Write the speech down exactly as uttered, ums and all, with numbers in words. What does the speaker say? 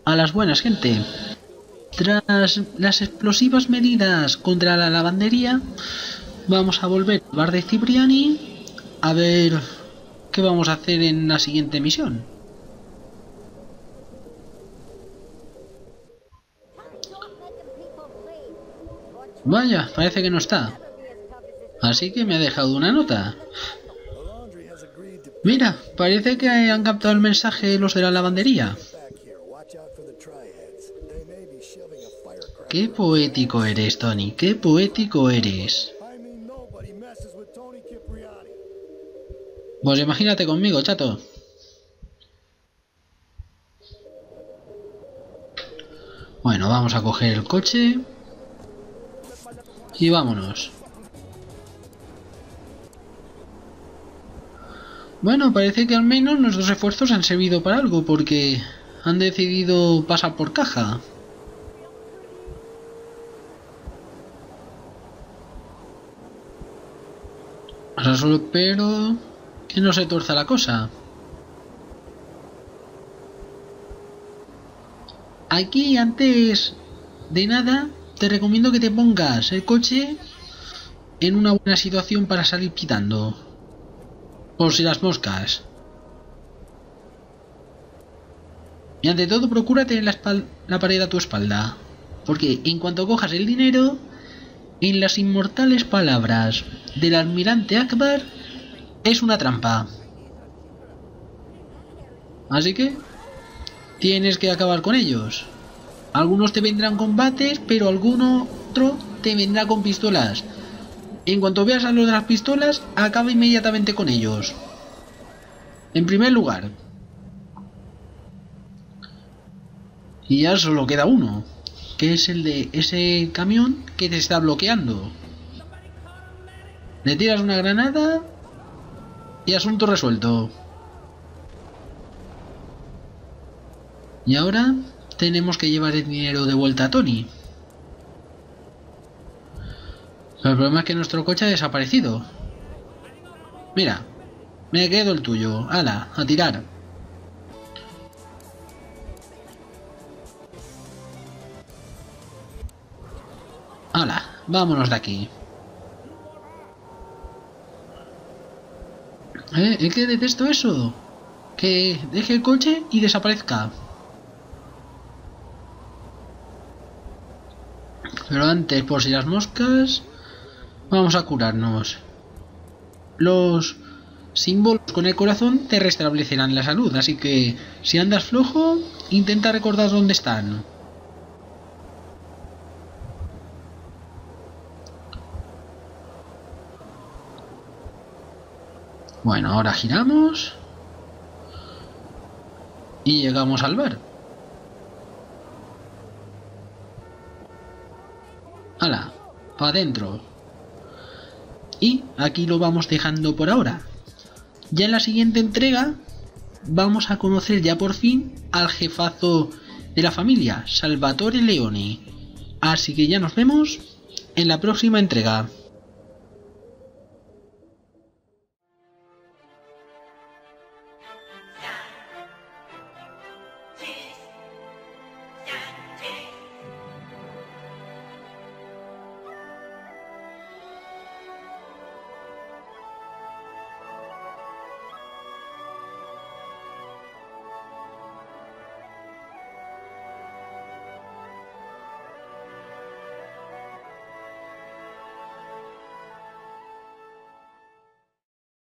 A las buenas, gente. Tras las explosivas medidas contra la lavandería, vamos a volver al bar de Cipriani a ver qué vamos a hacer en la siguiente misión. Vaya, parece que no está. Así que me ha dejado una nota. Mira, parece que han captado el mensaje los de la lavandería. Qué poético eres, Tony, qué poético eres. Pues imagínate conmigo, chato. Bueno, vamos a coger el coche y vámonos. Bueno, parece que al menos nuestros esfuerzos han servido para algo, porque han decidido pasar por caja. Ahora solo espero que no se tuerza la cosa. Aquí, antes de nada, te recomiendo que te pongas el coche en una buena situación para salir pitando. Por si las moscas. Y ante todo, procura tener la, la pared a tu espalda. Porque en cuanto cojas el dinero, en las inmortales palabras del almirante Akbar, es una trampa. Así que tienes que acabar con ellos. Algunos te vendrán combates, pero alguno otro te vendrá con pistolas. En cuanto veas a los de las pistolas, acaba inmediatamente con ellos. En primer lugar. Y ya solo queda uno, que es el de ese camión que te está bloqueando. Le tiras una granada y asunto resuelto. Y ahora tenemos que llevar el dinero de vuelta a Tony. Pero el problema es que nuestro coche ha desaparecido. Mira, me quedo el tuyo. ¡Hala! A tirar. ¡Hala! Vámonos de aquí. ¿Eh? ¿Es que detesto eso? Que deje el coche y desaparezca. Pero antes, por si las moscas, vamos a curarnos. Los símbolos con el corazón te restablecerán la salud, así que si andas flojo, intenta recordar dónde están. Bueno, ahora giramos y llegamos al bar. ¡Hala! ¡Pa' adentro! Y aquí lo vamos dejando por ahora. Ya en la siguiente entrega vamos a conocer ya por fin al jefazo de la familia, Salvatore Leone. Así que ya nos vemos en la próxima entrega.